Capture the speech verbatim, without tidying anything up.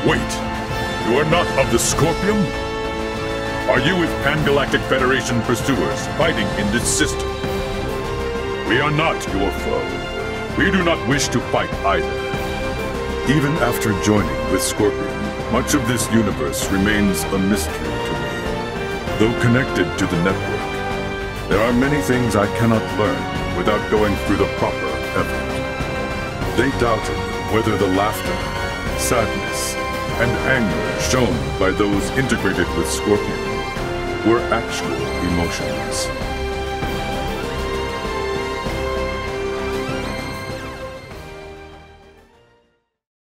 Wait, you are not of the Scorpion? Are you with Pan-Galactic Federation pursuers fighting in this system? We are not your foe. We do not wish to fight either. Even after joining with Scorpion, much of this universe remains a mystery to me. Though connected to the network, there are many things I cannot learn without going through the proper effort. They doubted whether the laughter, sadness, and anger shown by those integrated with Scorpion were actual emotions.